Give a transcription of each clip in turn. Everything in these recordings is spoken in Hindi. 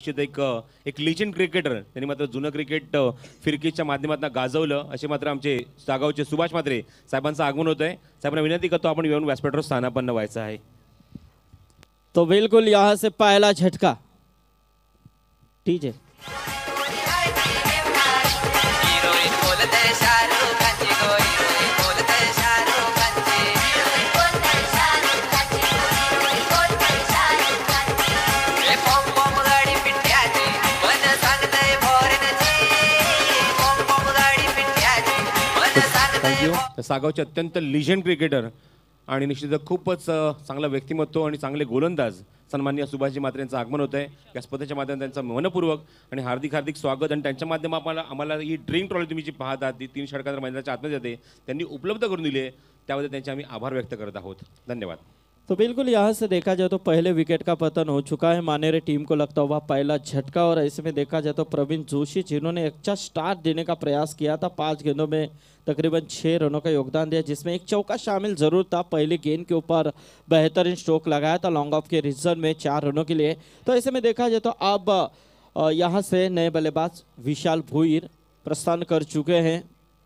निश्चित एक लिजंड क्रिकेटर त्यांनी मात्र जुनं क्रिकेट फिरकीच्या माध्यमातून गाजवलं असे मात्र आमचे सागावचे सुभाष म्हात्रे साहेबांचं आगमन होत आहे। साहेबांना विनंती करतो आपण येऊन व्यासपीठावर स्थानापन्न व्हायचं आहे। तो बिल्कुल यहाँ से पहला झटका डीजे थँक्यू। सागावचे अत्यंत लिजंड क्रिकेटर आणि निश्चितच खूपच चांगला व्यक्तिमत्व आणि चांगले गोलंदाज सन्माननीय सुभाषजी म्हात्रे यांचं आगमन होत आहे। या स्पर्धेच्या माध्यमातून त्यांचं मनपूर्वक आणि हार्दिक हार्दिक स्वागत आणि त्यांच्या माध्यमातून आम्हाला ही ड्रीम ट्रॉली तुम्ही जी पाहत आहात ती 3 षटकांतर मैदानाच्या आतमध्ये जाते त्यांनी उपलब्ध करून दिली आहे त्याबद्दल त्यांचे आम्ही आभार व्यक्त करत आहोत। धन्यवाद। तो बिल्कुल यहाँ से देखा जाए तो पहले विकेट का पतन हो चुका है मानेरे टीम को लगता हुआ पहला झटका। और ऐसे में देखा जाए तो प्रवीण जोशी जिन्होंने अच्छा स्टार्ट देने का प्रयास किया था 5 गेंदों में तकरीबन 6 रनों का योगदान दिया जिसमें एक चौका शामिल जरूर था। पहली गेंद के ऊपर बेहतरीन स्ट्रोक लगाया था लॉन्ग ऑफ के रीजन में 4 रनों के लिए। तो ऐसे में देखा जाए तो अब यहाँ से नए बल्लेबाज विशाल भुईर प्रस्थान कर चुके हैं।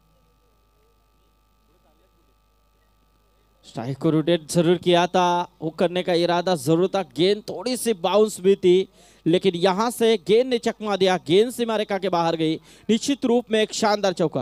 स्ट्राइक को रोटेट जरूर किया था, वो करने का इरादा जरूर था, गेंद थोड़ी सी बाउंस भी थी लेकिन यहां से गेंद ने चकमा दिया, गेंद सीमा रेखा के बाहर गई। निश्चित रूप में एक शानदार चौका।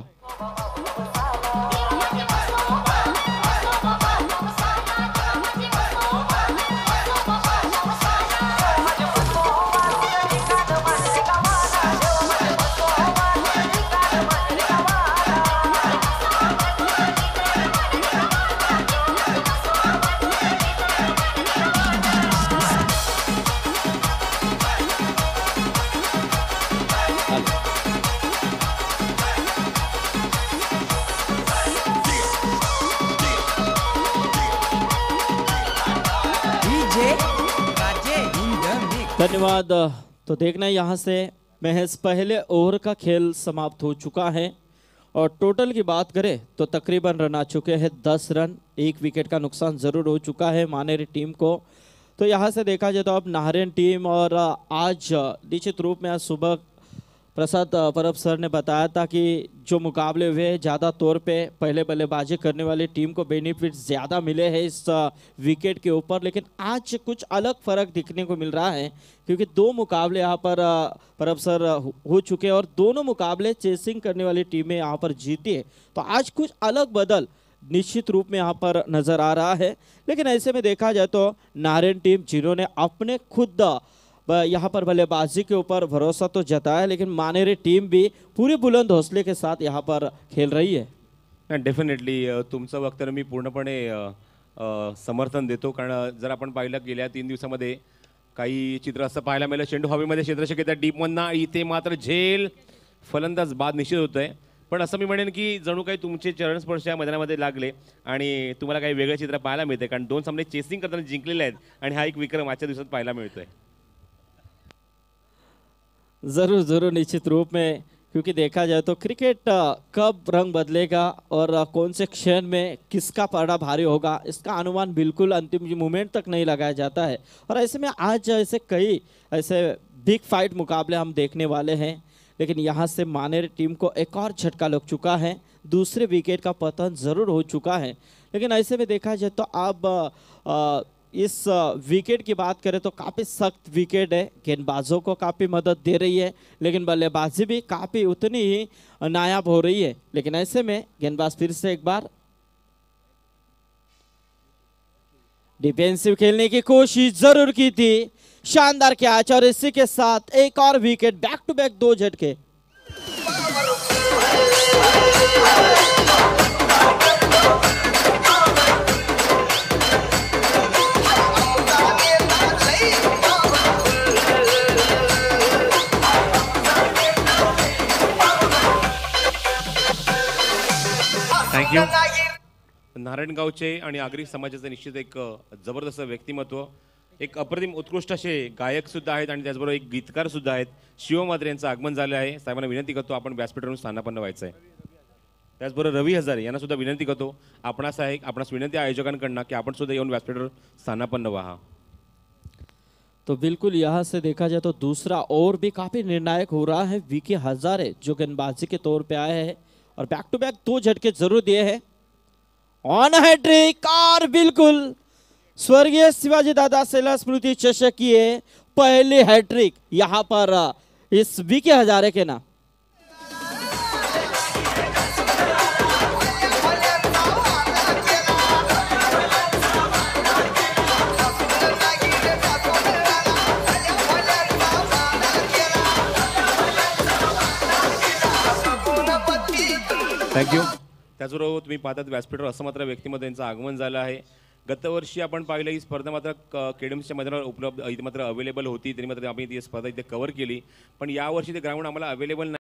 धन्यवाद। तो देखना यहाँ से महज पहले ओवर का खेल समाप्त हो चुका है और टोटल की बात करें तो तकरीबन रन आ चुके हैं 10 रन। 1 विकेट का नुकसान ज़रूर हो चुका है मानेरी टीम को। तो यहाँ से देखा जाए तो अब नाहरन टीम और आज निश्चित रूप में आज सुबह प्रसाद परब सर ने बताया था कि जो मुकाबले हुए ज़्यादा तौर पे पहले बल्लेबाजी करने वाली टीम को बेनिफिट ज़्यादा मिले हैं इस विकेट के ऊपर। लेकिन आज कुछ अलग फ़र्क दिखने को मिल रहा है क्योंकि 2 मुकाबले यहाँ पर परब सर हो चुके हैं और दोनों मुकाबले चेसिंग करने वाली टीमें यहाँ पर जीती है। तो आज कुछ अलग बदल निश्चित रूप में यहाँ पर नज़र आ रहा है। लेकिन ऐसे में देखा जाए तो नारायण टीम जिन्होंने अपने खुद यहाँ पर बल्लेबाजी के ऊपर भरोसा तो जताया लेकिन मानेरी टीम भी पूरी बुलंद हौसले के साथ यहाँ पर खेल रही है। डेफिनेटली तुमचं वक्तव्य मी पूर्णपणे समर्थन देतो कारण जर आपण पाहिलं गेल्या 3 दिवसामध्ये काही चित्र असं पाहायला मिळालं चेंडू हवेमध्ये क्षेत्ररक्षक येतात डीपमधनं इथे मात्र झेल फलंदाज बाद निश्चित होत आहे। पण असं मी म्हणेन की जणू काही तुमचे चरणस्पर्श या मैदानामध्ये लागले आणि तुम्हाला काही वेगळं चित्र पाहायला मिळते कारण 2 सामने चेसिंग करताना जिंकलेले आहेत आणि हा एक विक्रम आजच्या दिवसात पाहायला मिळतोय। ज़रूर ज़रूर निश्चित रूप में क्योंकि देखा जाए तो क्रिकेट कब रंग बदलेगा और कौन से क्षण में किसका पलड़ा भारी होगा इसका अनुमान बिल्कुल अंतिम मोमेंट तक नहीं लगाया जाता है। और ऐसे में आज ऐसे कई ऐसे बिग फाइट मुकाबले हम देखने वाले हैं लेकिन यहाँ से मानेरी टीम को एक और झटका लग चुका है, दूसरे विकेट का पतन ज़रूर हो चुका है। लेकिन ऐसे में देखा जाए तो अब इस विकेट की बात करें तो काफ़ी सख्त विकेट है, गेंदबाजों को काफ़ी मदद दे रही है लेकिन बल्लेबाजी भी काफ़ी उतनी ही नायाब हो रही है। लेकिन ऐसे में गेंदबाज फिर से एक बार डिफेंसिव खेलने की कोशिश जरूर की थी, शानदार कैच और इसी के साथ एक और विकेट, बैक टू बैक 2 झटके। थँक्यू। नारायणगावचे आणि आगरी समाजाचे निश्चित एक जबरदस्त व्यक्तिमत्व, एक अप्रतिम उत्कृष्ट असे गायक सुद्धा आहेत आणि त्याचबरोबर एक गीतकार सुद्धा आहेत। शिव म्हात्रे यांचं आगमन झालं आहे। साहेबांना विनंती करतो आपण व्यासपीठावरून स्थानापन्न व्हायचं आहे। त्याचबरोबर रवी हजारे यांना सुद्धा विनंती करतो आपणास विनंती आयोजकांकडून की आपण सुद्धा येऊन व्यासपीठावर स्थानापन्न व्हा। तो बिल्कुल यहाँ से देखा जाए तो दूसरा और भी काफी निर्णायक हो रहा है। वीके हजारे जो गेंदबाजी के तौर पे आए हैं और बैक टू बैक 2 झटके जरूर दिए हैं। ऑन हैट्रिक और बिल्कुल स्वर्गीय शिवाजी दादा सेला स्मृति चषक की पहली हैट्रिक यहाँ पर इस वीके हजारे के नाम। थँक्यू. त्याचबरोबर तुम्ही पाहतात व्यासपीठावर असं मात्र व्यक्तिमत्व यांचं आगमन झालं आहे. गतवर्षी आपण पाहिलं ही स्पर्धा मात्र केडीएमच्या मैदानावर उपलब्ध इथे मात्र अवेलेबल होती, तरी मात्र आम्ही ती स्पर्धा इथे कव्हर केली, पण यावर्षी ते ग्राउंड आम्हाला अवेलेबल